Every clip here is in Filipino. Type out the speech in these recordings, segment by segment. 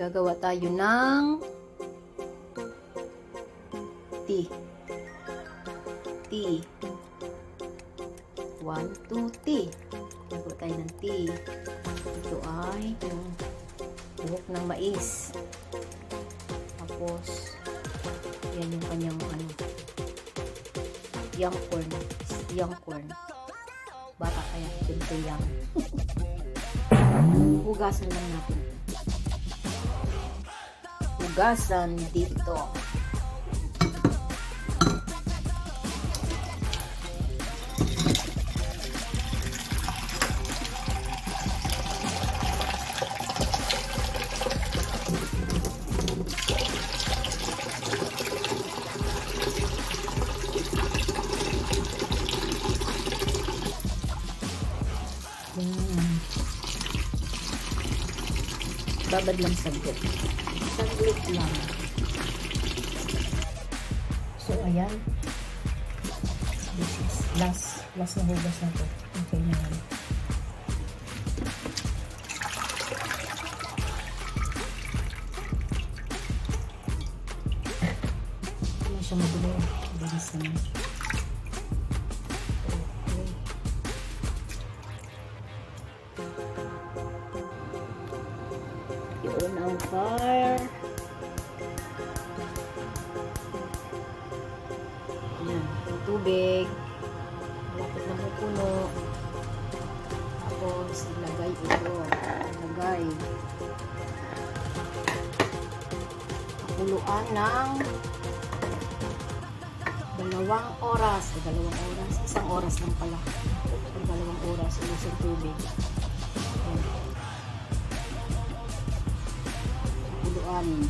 Gagawa tayo ng tea. Tea. 1, 2, tea. Gagawa tayo ng tea. Ito ay yung buhok ng mais. Tapos, yan yung kanyang young corn. Young corn. Bata kaya, ito young. Hugasan lang natin. Hugasan dito. Babad lang saglit. Saglit lang. So, ayan. This is last na hugas na to. Okay na yan. Hindi siya magulo. Bilis naman. I-on ang fire. Ayan, yung tubig. Malapit na pupuno. Tapos, ilagay ito. Ilagay. Pakuluan ng 2 oras. 2 oras. 1 oras lang pala. 2 oras. Ilusong tubig. Ayan. And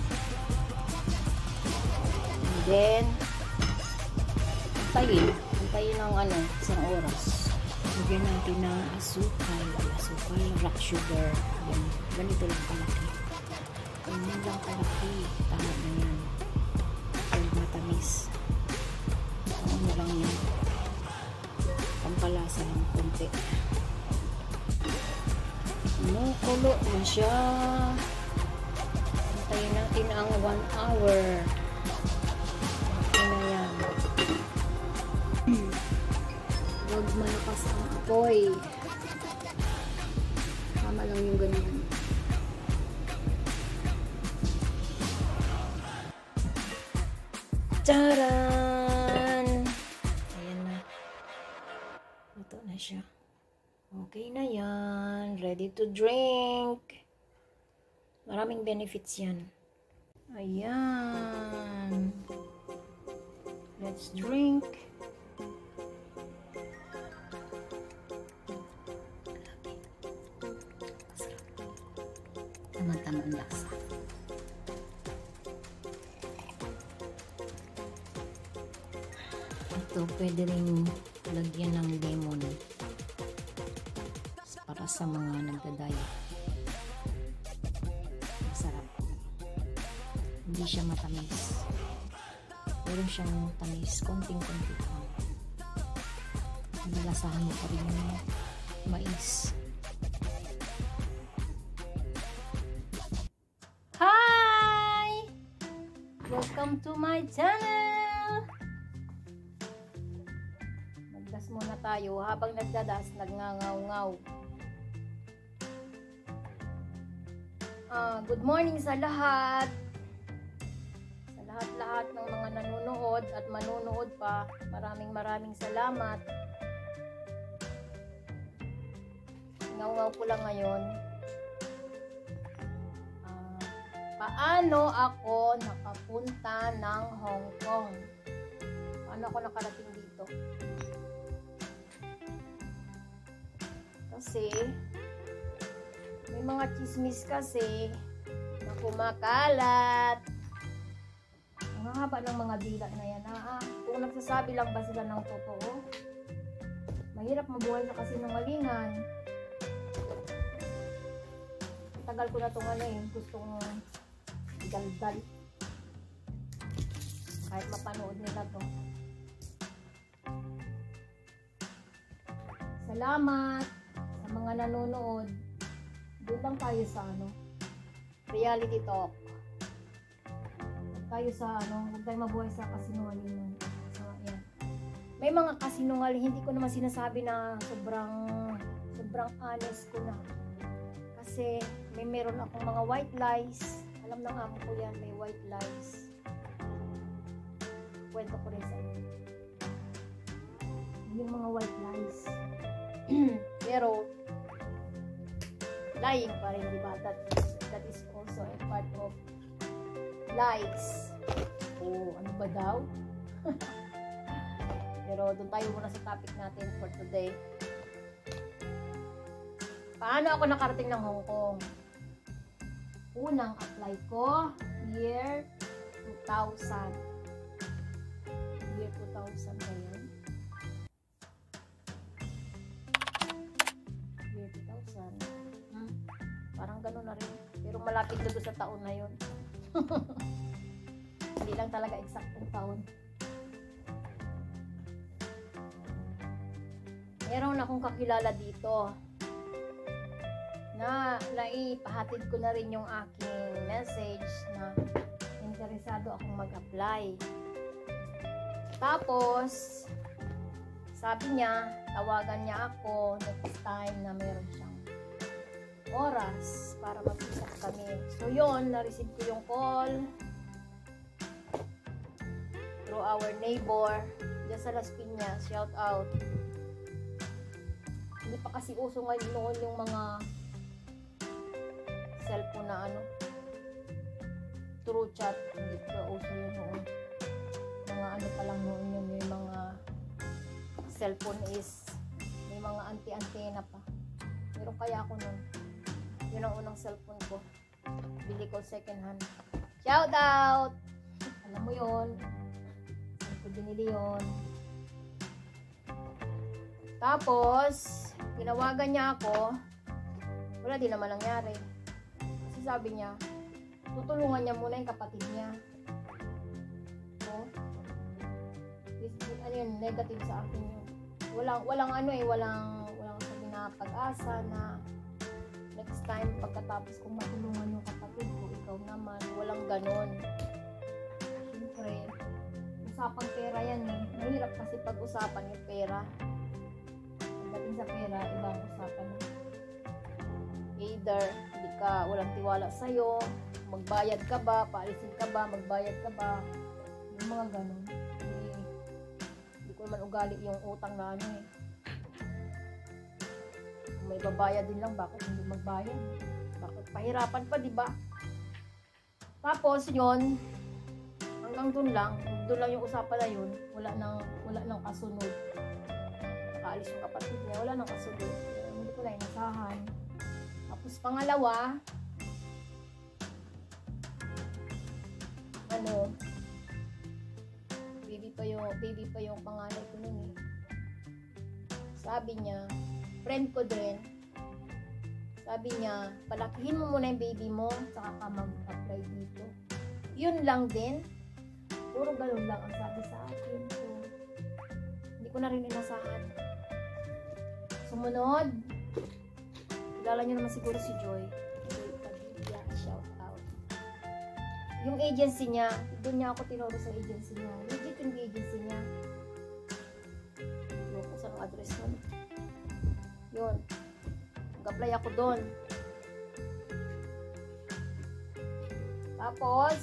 then antayin ng 1 oras. Lagyan natin ng asukal, rock sugar. Yan. Ganito lang kalaki. Ganyan lang kalaki. Tama na yan. Huwag matamis. Ano lang yan. Pampalasa lang konti. Kulo na siya. Antayin natin ang 1 hour. Okay na yan. Huwag malakas ang apoy. Tama lang yung ganyan. Charan! Ayan na. Ito na siya. Okay na yan. Ready to drink. Maraming benefits yan. Ayan. Let's drink. Tama-tama ang lasa. Ito, pwede rin lagyan ng lemon para sa mga nagda-diet. Masarap. Hindi siya matamis. Meron siyang tamis, konting-konti lang. Nilasahan mo pa rin yung mais. Hi! Welcome to my channel! Nagdas muna tayo. Habang nagdadas, nagngangaw-ngaw. Good morning sa lahat. Sa lahat-lahat ng mga nanonood at manunood pa. Maraming salamat. Ngaw-ngaw ko lang ngayon. Paano ako nakapunta ng Hong Kong? Paano ako nakarating dito? Kasi may mga chismis kasi na kumakalat. Ang haba ng mga dila na yan. Kung nagsasabi lang ba sila ng totoo, mahirap mabuhay sa kasinungalingan. Tagal ko na itong gustong daldal. Kahit mapanood nila to. Salamat sa mga nanonood. Doon lang tayo sa reality talk. Huwag tayo sa huwag tayo mabuhay sa kasinungalingan. So, yan. May mga kasinungaling, hindi ko naman sinasabi na sobrang honest ko na. Kasi meron akong mga white lies. Alam ng amo ko yan, may white lies. Kwento ko rin sa inyo. Yung mga white lies. Pero lying pa rin, diba? That is also a part of lies. Oh, ano ba daw? Pero doon tayo muna sa topic natin for today. Paano ako nakarating ng Hong Kong? Unang apply ko, year 2000. Year 2000 ba yun? Year 2000. Parang gano'n na rin. Pero malapit na doon sa taon na yun. Hindi lang talaga eksaktong taon. Meron akong kakilala dito na naipahatid ko na rin yung aking message na interesado akong mag-apply. Tapos, sabi niya, tawagan niya ako next time na meron siyang oras para mag-usap kami. So, yun, na-receive ko yung call through our neighbor dyan sa Las Piñas. Shout out. Hindi pa kasi uso ngayon noon yung mga cellphone na true chat. Hindi pa uso yun noon. Mga pa lang noon yun. May mga cellphone is may mga anti-antena pa. Pero kaya ako noon. Yun ang unang cellphone ko. Bili ko second hand. Shout out! Alam mo yun. Saan ko binili yun. Tapos, tinawagan niya ako. Wala din naman nangyari. Kasi sabi niya, tutulungan niya muna yung kapatid niya. So, ano yun, negative sa akin yun. Walang sabi na pag-asa na next time pagkatapos kong matulungan yung kapatid ko, ikaw naman. Walang ganon. Siyempre, usapang pera yan eh. Mahirap kasi pag-usapan yung pera. Pagdating sa pera, ibang usapan na. Either, hindi ka, walang tiwala sa'yo, magbayad ka ba, paalisin ka ba, magbayad ka ba, yung mga ganun. Hindi ko naman ugali yung utang na eh. Kung may babayad din lang, bakit hindi magbayad? Bakit pahirapan pa, di ba? Tapos, yun, hanggang doon lang yung usapan na yun, wala nang kasunod. Nakaalis yung kapatid niya, wala nang kasunod. Hindi ko na inasahan. Tapos pangalawa, baby pa yung panganay ko nun eh. Sabi niya, friend ko din, sabi niya, palakihin mo muna yung baby mo, saka ka mag-apply dito. Yun lang din. Puro ganun lang ang sabi sa akin. So, hindi ko na rin inasahan. Sumunod, kilala nyo naman siguro si Joy. Joy Padilla, shout out. Yung agency niya, doon niya ako tinuro sa agency niya. Legit yung agency niya. Doon ko sa address nun. Yun. Nag-apply ako doon. Tapos,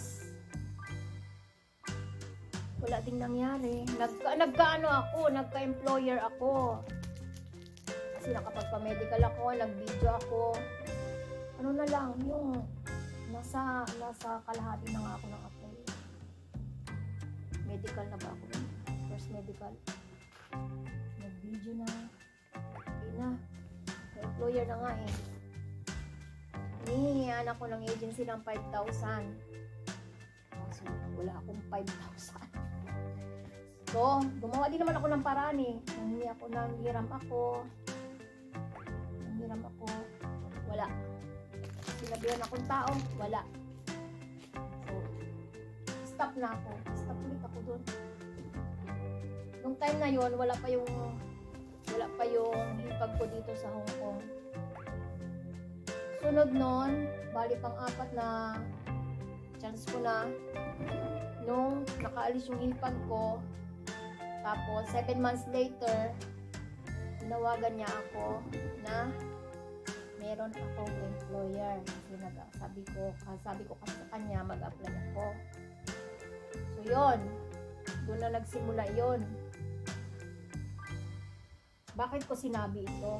wala ding nangyari. Nagka-employer ako. Kasi nakapagpa-medical ako, nag-video ako. Ano na lang, yung nasa kalahati na nga ako ng apply. Medical na ba ako? First medical. Nag-video na. Okay na. Employer na nga eh. Hinihingihan ako ng agency ng 5,000. So, wala akong 5,000. So, gumawa din naman ako ng paraan eh. Nanghiram ako. Wala. Sinabihan akong tao. Wala. So, stop na ako. Stop ulit ako doon. Nung time na yon wala pa yung hipag ko dito sa Hong Kong. Sunod nun, Bali pang-apat na chance ko na nung nakaalis yung hipag ko. Tapos 7 months later, tinawagan niya ako na meron akong employer. Kasi sabi ko kasi sa kanya mag-apply ako. So yun, doon na nagsimula yun. Bakit ko sinabi ito?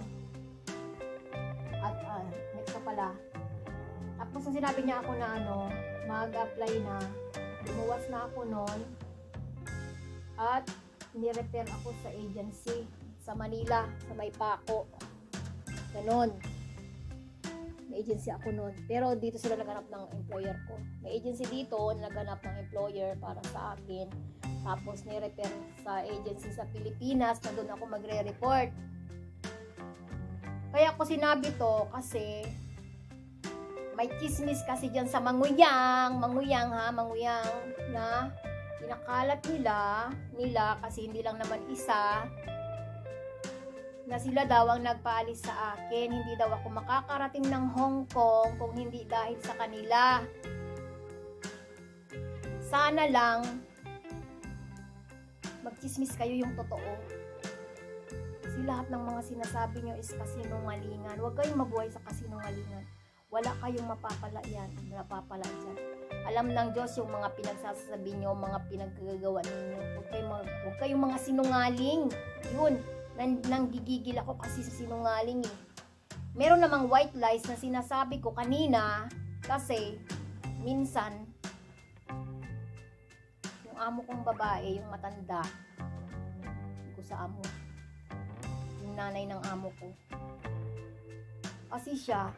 At next pa pala. Tapos nung sinabi niya ako na mag-apply na, lumuwas na ako noon at ni-refer ako sa agency sa Manila, sa Maypaco. Ganon. May agency ako noon. Pero dito sila naghanap ng employer ko. May agency dito naghanap ng employer para sa akin. Tapos ni-refer sa agency sa Pilipinas na doon ako magre-report. Kaya ako sinabi to kasi may chismis kasi dyan sa manguyang na pinakalat nila kasi hindi lang naman isa, na sila daw ang nagpaalis sa akin. Hindi daw ako makakarating ng Hong Kong kung hindi dahil sa kanila. Sana lang magchismis kayo yung totoo. Kasi lahat ng mga sinasabi nyo is kasinungalingan. Huwag kayong mabuhay sa kasinungalingan. Wala kayong mapapala yan. Napapala dyan. Alam ng Diyos yung mga pinagsasabi nyo, mga pinaggagawa ninyo. Huwag kayong mga sinungaling. Yun. Nanggigigil ako kasi sa sinungaling eh. Meron namang white lies na sinasabi ko kanina kasi minsan yung amo kong babae, yung matanda, hindi ko sa amo, yung nanay ng amo ko, kasi siya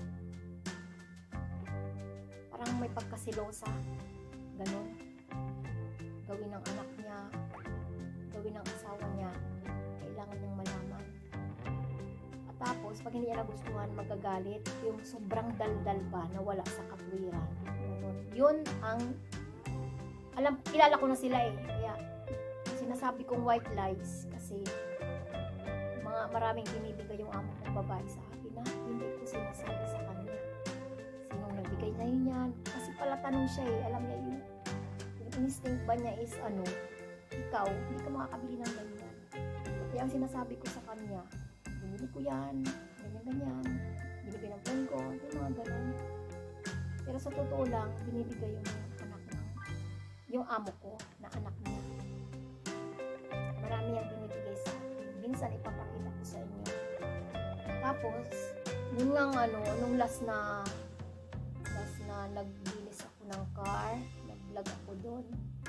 parang may pagkasilosa, ganun, gawin ng anak niya, gawin ng asawa niya, kailangan niyang malaman. At tapos pag hindi niya nagustuhan, magagalit, yung sobrang daldal pa na wala sa katwiran, ganun. Yun ang kilala ko na sila eh, kaya sinasabi kong white lies kasi maraming binibigay yung amo kong babae sa akin na hindi ko sinasabi sa kanya. Sinong nagbigay na yun yan? Kasi pala tanong siya eh, alam niya yung instinct ba niya is ikaw, hindi ka makakabili ng ganyan. Kaya ang sinasabi ko sa kanya, binili ko yan, ganyan, binibigay ng friend ko, yung mga ganun. Pero sa totoo lang, binibigay yung anak yung amo ko na anak niya. Marami yung binibigay sa akin. Minsan ipapakita ko sa inyo. Tapos, nung last na naglinis ako ng car, nag-vlog ako doon.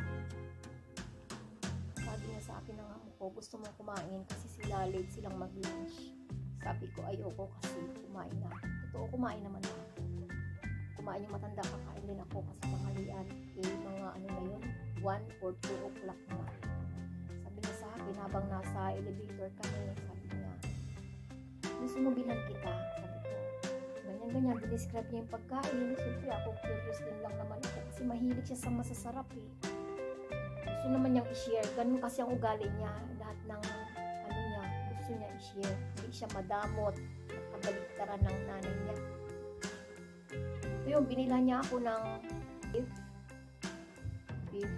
Sabi niya sa akin ng amo ko, gusto mo kumain kasi late silang mag-lunch. Sabi ko, ayoko kasi kumain na. Totoo, kumain naman ako. Kumain yung matanda, kakain din ako kasi tanghalian. Mga na yun, 1 or 2 o'clock na. Sabi niya sa akin, habang nasa elevator kami, sabi niya, gusto mo bilang kita? Sabi ko, ganyan, describe niya yung pagkain. Siyempre ako, curious din lang naman ako kasi mahilig siya sa masasarap eh. Gusto naman niyang i-share. Ganun kasi ang ugali niya. Lahat ng niya, gusto niya i-share. Hindi siya madamot. Nakabaligtaran ng nanay niya. So yung binila niya ako ng beef with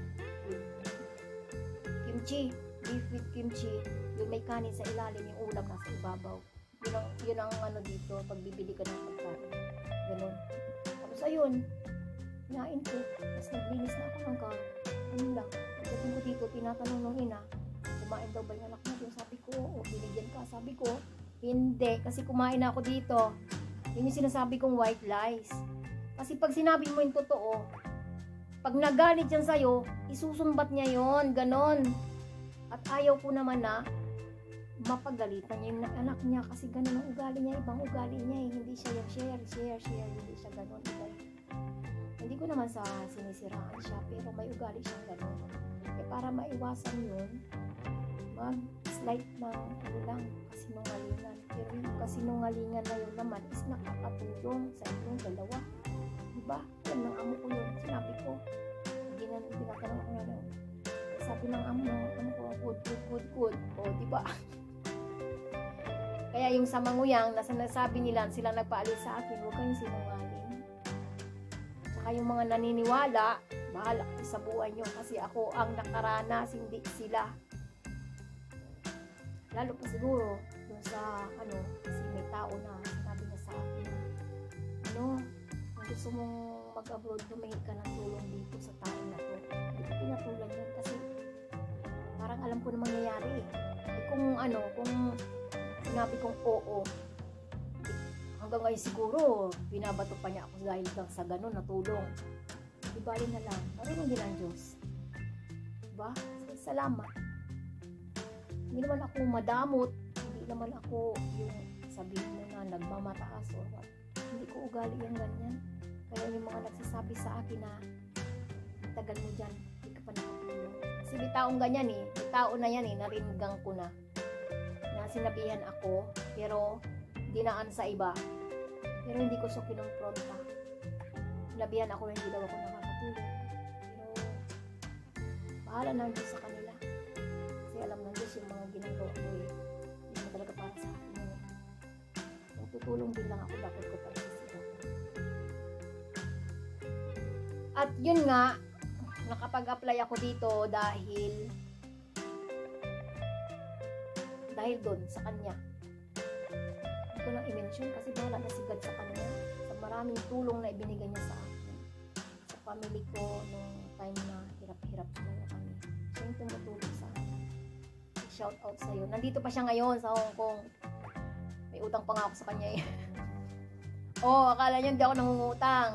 kimchi. Beef with kimchi. Yung may kanin sa ilalim, yung ulam nasa ibabaw. Yun ang dito, pag bibili ka ng pagkain. Ganun. Tapos ayun, kinain ko. Tapos naglinis na ako ng car. Ano lang. Pagdating ko dito, tinatanong ng ina, kumain daw ba yung anak mo? Sabi ko, binigyan ka. Sabi ko, hindi. Kasi kumain na ako dito. Yun yung sinasabi kong white lies. Kasi pag sinabi mo yung totoo, pag nagalit yan sa'yo, isusumbat niya yon, ganon. At ayaw ko naman na mapagalitan niya yung anak niya kasi ganon ang ugali niya, ibang ugali niya eh. Hindi siya yung share, hindi siya ganon. Hindi ko naman sa sinisiraan siya, pero may ugali siyang ganon. Eh para maiwasan yun, mag-slight ng lang, kasinungalingan. Pero yung kasinungalingan na yun naman is nakakatulong sa inyong dalawa. Diba? Yan ng amo ko yun. Sinabi ko. Tinatanong ko na. Sabi ng amo ko, good. O, diba? Kaya yung sa manguyang, na sinasabi nila, sila nagpaalis sa akin, huwag kayong sinungaling. Saka yung mga naniniwala, bahala kayo sa buhay nyo kasi ako ang nakaranas, hindi sila. Lalo pa siguro dun sa kasi may tao na sinabi niya sa akin na kung gusto mong mag-abroad, humingi ka ng tulong dito sa tao na to. Hindi ko pinatulan yun kasi parang alam ko na mangyayari. Kung sinabi kong oo, hanggang ngayon siguro binabato pa niya ako dahil sa ganun na tulong. Di bali na lang, marunong din ang Diyos. Diba? Salamat. Hindi naman ako madamot, hindi naman ako yung sabihin mo na nagmamataas or what. Hindi ko ugali yung ganyan. Kaya yung mga nagsasabi sa akin na tagal mo dyan, hindi ka pa nakatulong. Kasi may taong ganyan may tao na yan naringang ko na sinabihan ako, pero dinaan sa iba. Pero hindi ko siya kinumpronta. Sinabihan ako na hindi daw ako nakakatulong. Pero bahala na Diyos sa kanila. Kasi alam ng Diyos yung mga ginagawa ko hindi mo talaga para sa akin yun. Kung tutulong din lang ako, dapat ko para sa sila. At yun nga, nakapag-apply ako dito dahil doon sa kanya. Hindi ko lang i-mention kasi bahala na si God sa kanya. Sa maraming tulong na ibinigay niya sa akin. Sa family ko nung time na hirap-hirap talaga kami. Siya yung tumutulong sa akin. Shout out sa'yo. Nandito pa siya ngayon sa Hong Kong. May utang pa nga ako sa kanya akala niya hindi ako nangungutang.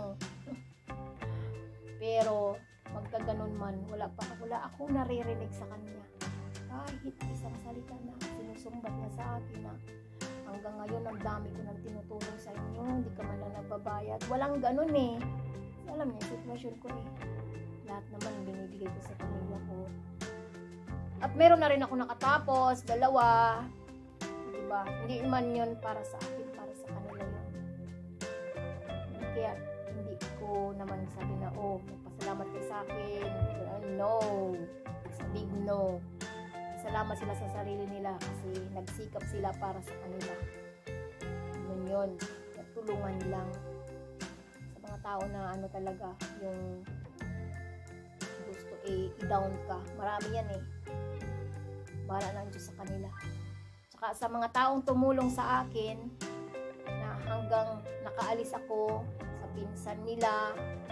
Pero magkaganon man, wala ako naririnig sa kanya. Kahit isang salita na sinusumbat niya sa akin na hanggang ngayon ang dami ko nang tinutulong sa inyo, hindi ka man lang nagbabayad. Walang ganun Kasi alam niya, sitwasyon ko lahat naman binibigay ko sa pamilya ko. At meron na rin ako nakatapos, 2. Diba? Hindi man yun para sa akin, para sa kanila yun. Kaya hindi ko naman sabi na, magpasalamat kayo sa akin. No. It's a big no. Salamat sila sa sarili nila kasi nagsikap sila para sa kanila. Yun. Tulungan lang sa mga tao na talaga yung gusto i-down ka. Marami yan bahala ng Diyos sa kanila. Tsaka sa mga taong tumulong sa akin na hanggang nakaalis ako sa pinsan nila,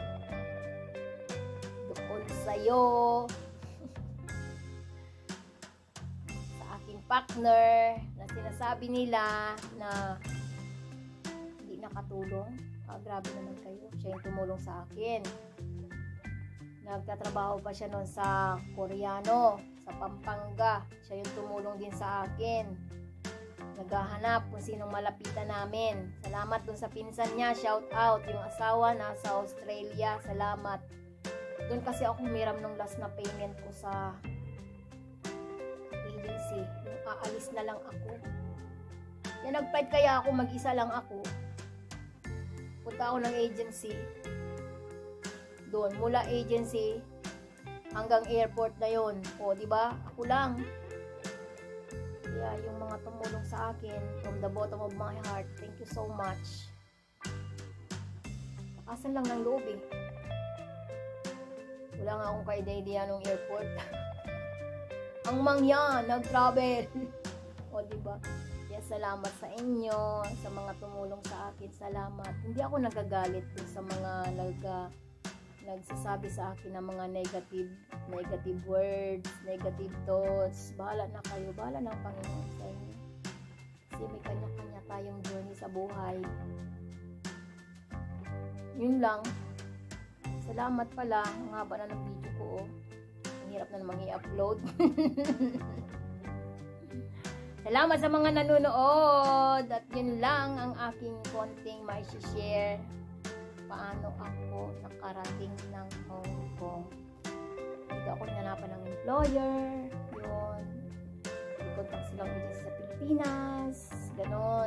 doon sa'yo, partner na sinasabi nila na hindi nakatulong. Grabe naman kayo. Siya yung tumulong sa akin. Nagtatrabaho pa siya noon sa Koreano, sa Pampanga. Siya yung tumulong din sa akin. Naghahanap kung sinong malapitan namin. Salamat dun sa pinsan niya. Shout out. Yung asawa nasa Australia. Salamat. Doon kasi ako humiram nung last na payment ko sa agency. Aalis na lang ako. Kaya nag-fight kaya ako, mag-isa lang ako. Punta ako ng agency. Doon, mula agency hanggang airport na yon. Diba? Ako lang. Kaya yung mga tumulong sa akin, from the bottom of my heart, thank you so much. Nakasan lang ng loob Wala nga akong ka-idea nung airport. Ang mangyan, nag-travel. Diba? Kaya salamat sa inyo, sa mga tumulong sa akin, salamat. Hindi ako nagagalit dun sa mga nagsasabi sa akin ng mga negative words, negative thoughts. Bahala na kayo, bahala na ang Panginoon sa inyo. Kasi may kanya-kanya tayong journey sa buhay. Yun lang. Salamat pala. Ang haba na ng video ko hirap na namang i-upload. Salamat sa mga nanonood. At yun lang ang aking konting mai-share. Paano ako nakarating ng Hong Kong. Dito ako hinanapan ng employer. Yun. I-contact silang dito sa Pilipinas. Ganon.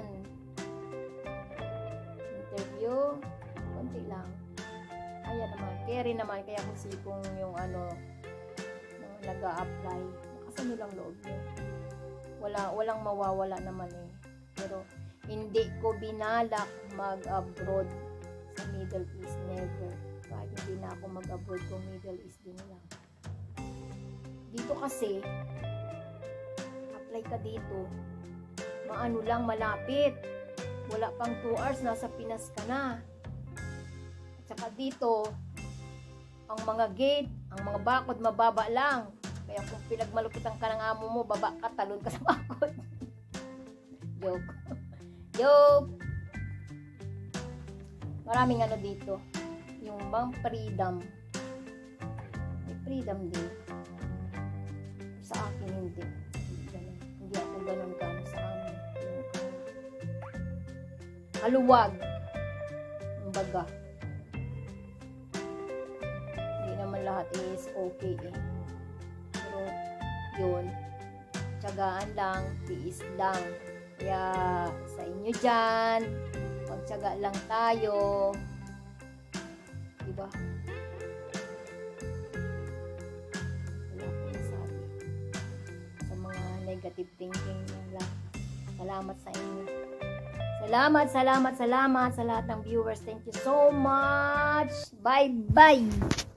Interview. Konti lang. Kaya naman. Carry naman. Kaya kung sikong yung nag-a-apply, nakasan nilang loob nyo. Walang mawawala naman pero hindi ko binalak mag-abroad sa Middle East, never. kahit hindi na ako mag-abroad kung Middle East din lang. Dito kasi, apply ka dito, maano lang, malapit. Wala pang 2 hours, nasa Pinas ka na. At saka dito, ang mga gate, ang mga bakod, mababa lang. Kaya kung pinagmalupitan ka ng amo mo, baba ka, talon ka sa bakod. Joke. Joke. Maraming ano dito. Yung bang freedom. May freedom din. Sa akin hindi. Hindi ako ganun ka sa amin. Haluwag. Kumbaga. Hindi naman lahat is okay eh. Pero yun. Tiyagaan lang. Tiis lang. Kaya sa inyo dyan, magtiyaga lang tayo. Diba? Wala akong masabi. Sa mga negative thinking nyo lang. Salamat sa inyo. Salamat sa lahat ng viewers. Thank you so much. Bye-bye.